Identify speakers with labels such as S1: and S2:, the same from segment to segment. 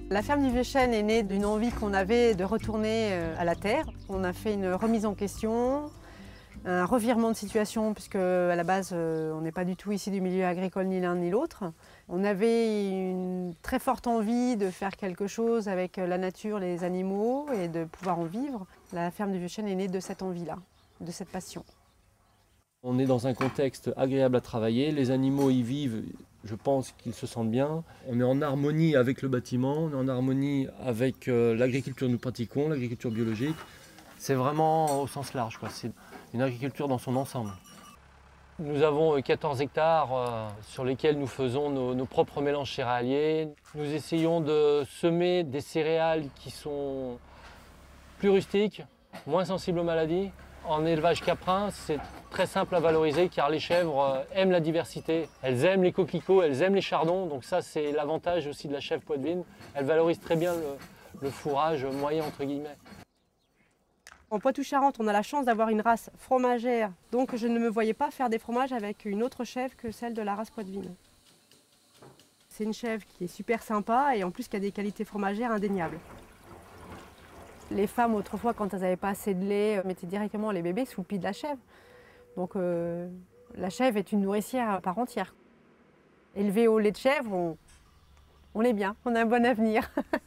S1: La ferme du Vieux-Chêne est née d'une envie qu'on avait de retourner à la terre. On a fait une remise en question, un revirement de situation, puisque à la base, on n'est pas du tout ici du milieu agricole ni l'un ni l'autre. On avait une très forte envie de faire quelque chose avec la nature, les animaux et de pouvoir en vivre. La ferme du Vieux-Chêne est née de cette envie-là, de cette passion.
S2: On est dans un contexte agréable à travailler, les animaux y vivent, je pense qu'ils se sentent bien. On est en harmonie avec le bâtiment, on est en harmonie avec l'agriculture que nous pratiquons, l'agriculture biologique. C'est vraiment au sens large, quoi. C'est une agriculture dans son ensemble. Nous avons 14 hectares sur lesquels nous faisons nos propres mélanges céréaliers. Nous essayons de semer des céréales qui sont plus rustiques, moins sensibles aux maladies. En élevage caprin, c'est très simple à valoriser car les chèvres aiment la diversité. Elles aiment les coquelicots, elles aiment les chardons, donc ça c'est l'avantage aussi de la chèvre poitevine. Elles valorisent très bien le fourrage moyen entre guillemets.
S1: En Poitou-Charentes, on a la chance d'avoir une race fromagère, donc je ne me voyais pas faire des fromages avec une autre chèvre que celle de la race poitevine. C'est une chèvre qui est super sympa et en plus qui a des qualités fromagères indéniables. Les femmes, autrefois, quand elles n'avaient pas assez de lait, mettaient directement les bébés sous le pied de la chèvre. Donc la chèvre est une nourricière à part entière. Élevée au lait de chèvre, on est bien, on a un bon avenir.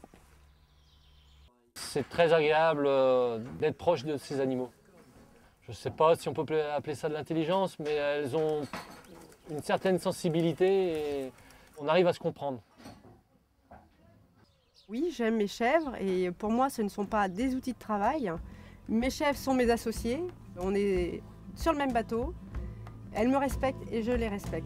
S2: C'est très agréable d'être proche de ces animaux. Je ne sais pas si on peut appeler ça de l'intelligence, mais elles ont une certaine sensibilité et on arrive à se comprendre.
S1: Oui, j'aime mes chèvres et pour moi, ce ne sont pas des outils de travail. Mes chèvres sont mes associés. On est sur le même bateau. Elles me respectent et je les respecte.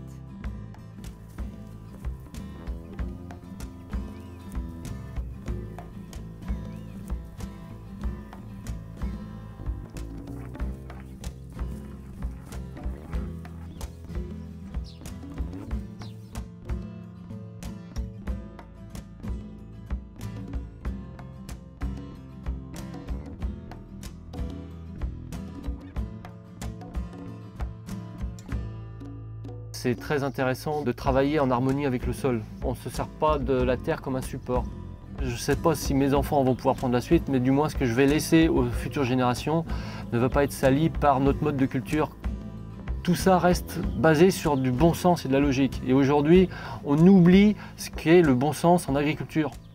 S2: C'est très intéressant de travailler en harmonie avec le sol. On ne se sert pas de la terre comme un support. Je ne sais pas si mes enfants vont pouvoir prendre la suite, mais du moins ce que je vais laisser aux futures générations ne va pas être sali par notre mode de culture. Tout ça reste basé sur du bon sens et de la logique. Et aujourd'hui, on oublie ce qu'est le bon sens en agriculture.